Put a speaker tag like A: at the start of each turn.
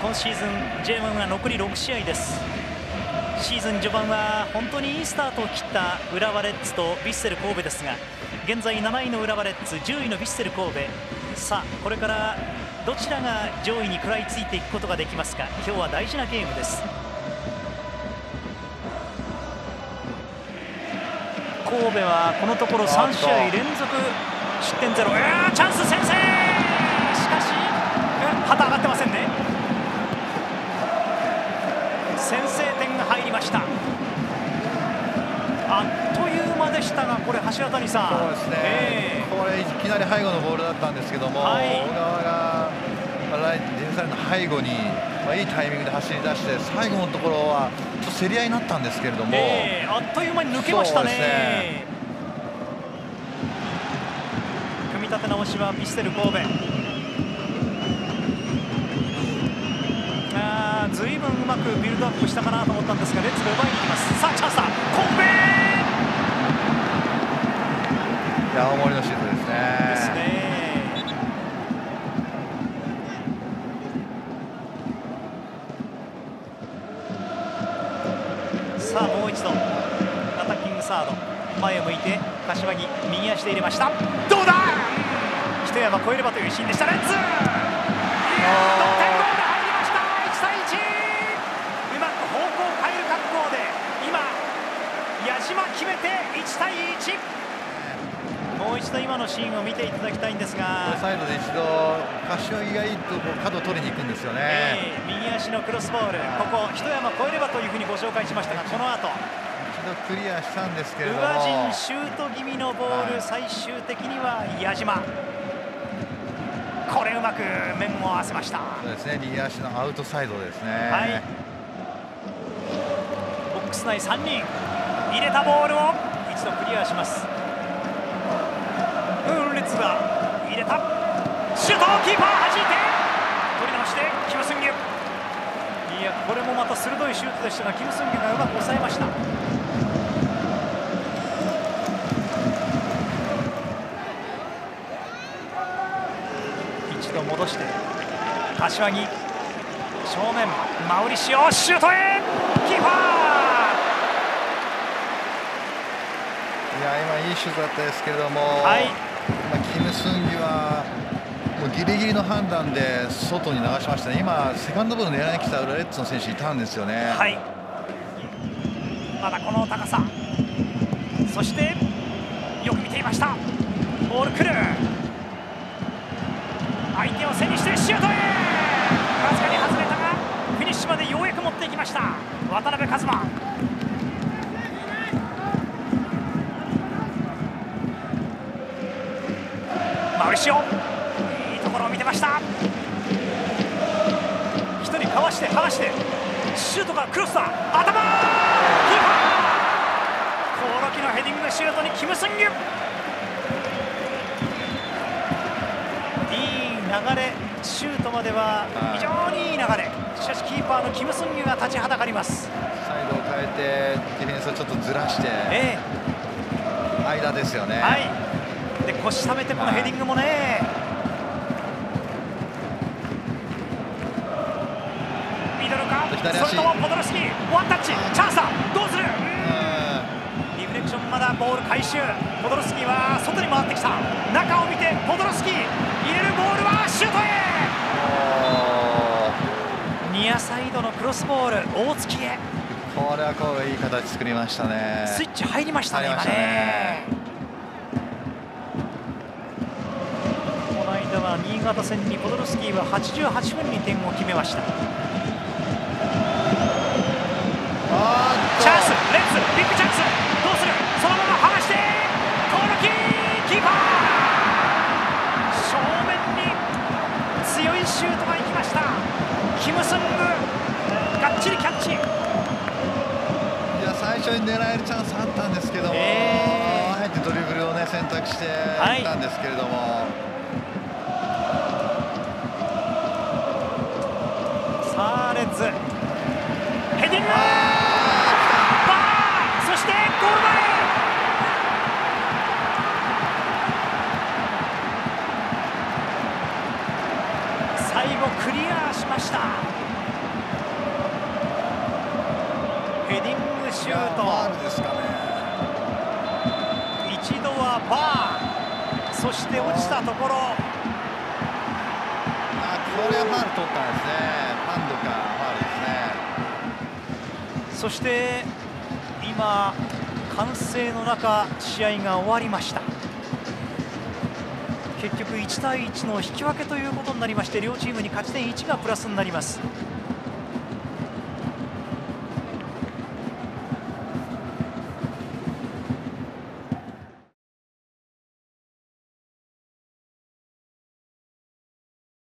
A: 今シーズン J1 は残り6試合です。シーズン序盤は本当にいいスタートを切った浦和レッズとヴィッセル神戸ですが、現在7位の浦和レッズ、10位のヴィッセル神戸、さあこれからどちらが上位に食らいついていくことができますか。今日は大事なゲームです。神戸はこのところ3試合連続失点ゼロ。チャンス先制、しかし旗上がってませんね。先制点が入りました。あっという間でしたが、これ橋谷さん、
B: そうですね、これいきなり背後のボールだったんですけども、
A: はい、
B: 小川がディフェンスラインの背後に、いいタイミングで走り出して、最後のところはちょっと競り合いになったんですけれども、
A: あっという間に抜けましたね。組み立て直しはヴィッセル神戸。ずいぶんうまくビルドアップしたかなと思ったんですが、レッズが奪いに行きます。さあチャンスだ、神戸。
B: 青森のシュートですね。
A: ですね。さあもう一度アタッキングサード、前を向いて柏木右足で入れました。どうだ、一山越えればという一心でした。レッズ、得点ゴール入りました。1対1、うまく方向を変える格好で今矢島決めて1対1。もう一度今のシーンを見ていただきたいんですが、
B: サイドで一度柏木がいいとこう角を取りに行くんですよね。
A: 右足のクロスボール、ここ一山越えればというふうにご紹介しましたが、この後
B: 一度クリアしたんですけれども、
A: 宇賀神シュート気味のボール、最終的には矢島、これうまく面を合わせました。
B: そうですね、右足のアウトサイドですね。
A: はい、ボックス内3人、入れたボールを一度クリアします。レッツが入れたシュート、キーパー弾いて取り直してキム・スンギュ、いやこれもまた鋭いシュートでしたが、キム・スンギュがうまく抑えました。一度戻して柏木正面、マウリシオシュートへ、キーパー、
B: いや今いいシュートだったですけれども、
A: はい、
B: キム・スンギはもうギリギリの判断で外に流しましたね。今セカンドボール狙いに来たレッズの選手いたんですよね。
A: はい、まだこの高さ、そしてよく見ていました。ボール来る、相手を背にしてシュートへ、わずかに外れたがフィニッシュまでようやく持っていきました渡辺一馬。マウリシオ、いいところを見てました。一人かわして剥がしてシュートがクロスだ、頭、キーパー、コオロキのヘディングシュートにキム・スンギュ、いい流れ、シュートまでは非常にいい流れ、しかしキーパーのキム・スンギュが立ちはだかります。
B: サイドを変えてディフェンスをちょっとずらして、間ですよね。
A: はい、で腰溜めてこのヘディングもね、ミドルか、それともポドルスキー、ワンタッチ、チャンスだ、どうする、リフレクション、まだボール回収、ポドルスキーは外に回ってきた、中を見てポドルスキー、入れるボールはシュートへ、ニアサイドのクロスボール、大月へ、
B: これはこういい形作りましたね。
A: スイッチ入りましたね、今ね。この間は新潟戦にポドルスキーは88分に点を決めました。チャンス、レッズビッグチャンス、どうする、そのまま剥がしてコオロキ、キーパー、正面に強いシュートが行きました。キム・スングがっちりキャッチ。
B: いや最初に狙えるチャンスあったんですけども、あえてドリブルをね選択していったんですけれども、
A: さあレッズヘディング、そしてゴール前、最後クリアしました。 そして落ちたところ、
B: これはファウル取ったんですね。ハンドかファウルですね。
A: そして今歓声の中試合が終わりました。結局1対1の引き分けということになりまして、両チームに勝ち点1がプラスになります。